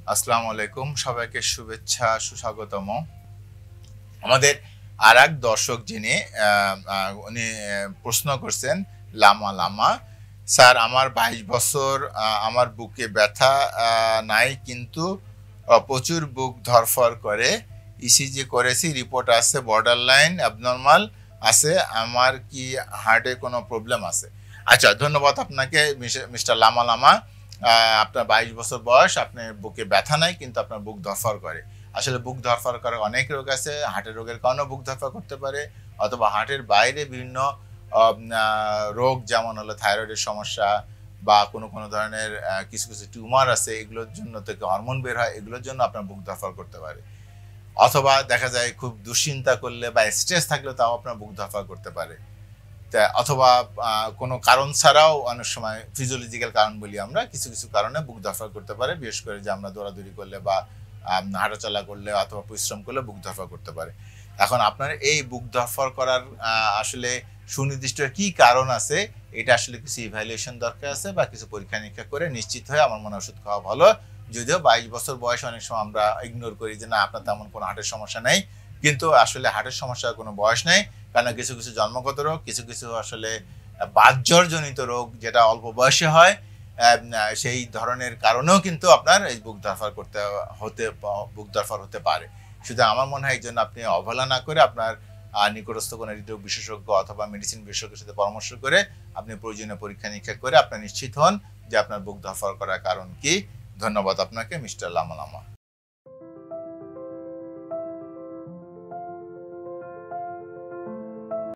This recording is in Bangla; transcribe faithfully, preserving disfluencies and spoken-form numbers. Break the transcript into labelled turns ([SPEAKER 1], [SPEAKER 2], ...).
[SPEAKER 1] আসসালামু আলাইকুম, সবাইকে শুভেচ্ছা, সুস্বাগতম। আমাদের আর এক দর্শক যিনি উনি প্রশ্ন করছেন, লামা লামা স্যার, আমার বাইশ বছর, আমার বুকে ব্যথা নাই, কিন্তু প্রচুর বুক ধরফর করে, ইসিজি করেছি, রিপোর্ট আছে বর্ডার লাইন অ্যাবনর্মাল আছে, আমার কি হার্টে কোনো প্রবলেম আছে? আচ্ছা, ধন্যবাদ আপনাকে মিস্টার লামা লামা। আপনার বাইশ বছর বয়স, আপনার বুকে ব্যথা নাই, কিন্তু আপনার বুক ধরফর করে। আসলে বুক ধরফর করার অনেক রোগ আছে। হার্টের রোগের কারণেও বুক ধরফর করতে পারে, অথবা হার্টের বাইরে বিভিন্ন রোগ, যেমন হলো থাইরয়েডের সমস্যা বা কোনো কোনো ধরনের কিছু কিছু টিউমার আছে, এগুলোর জন্য থেকে হরমোন বের হয়, এগুলোর জন্য আপনার বুক ধরফর করতে পারে। অথবা দেখা যায় খুব দুশ্চিন্তা করলে বা স্ট্রেস থাকলে তাও আপনার বুক ধরফর করতে পারে। অথবা কোনো কারণ ছাড়াও অনেক সময় ফিজিওলজিক্যাল কারণ বলি আমরা, কিছু কিছু কারণে বুক ধরফর করতে পারে, বিশেষ করে যে আমরা দৌড়াদৌড়ি করলে বা হাঁটাচলা করলে অথবা পরিশ্রম করলে বুক ধরফর করতে পারে। এখন আপনার এই বুক ধরফর করার আসলে সুনির্দিষ্ট কি কারণ আছে, এটা আসলে কিছু ইভ্যালুয়েশন দরকার আছে বা কিছু পরীক্ষা নিরীক্ষা করে নিশ্চিত হয়ে আমার মনে ওষুধ খাওয়া ভালো। যদিও বাইশ বছর বয়স অনেক সময় আমরা ইগনোর করি যে না, আপনার তেমন কোনো হার্টের সমস্যা নেই, কিন্তু আসলে হার্টের সমস্যার কোনো বয়স নেই। কারণ কিছু কিছু জন্মগত রোগ, কিছু কিছু আসলে বাহ্যজনিত রোগ যেটা অল্প বয়সে হয়, সেই ধরনের কারণেও কিন্তু আপনার এই বুক ধরফর করতে হতে বুক ধরফর হতে পারে। শুধু আমার মনে হয় এই জন্য আপনি অবহেলা না করে আপনার নিকটস্থ কোনো হৃদরোগ বিশেষজ্ঞ অথবা মেডিসিন বিশেষজ্ঞের সাথে পরামর্শ করে আপনি প্রয়োজনীয় পরীক্ষা নিরীক্ষা করে আপনার নিশ্চিত হন যে আপনার বুক ধরফর করার কারণ কি। ধন্যবাদ আপনাকে, মিস্টার লামা লামা।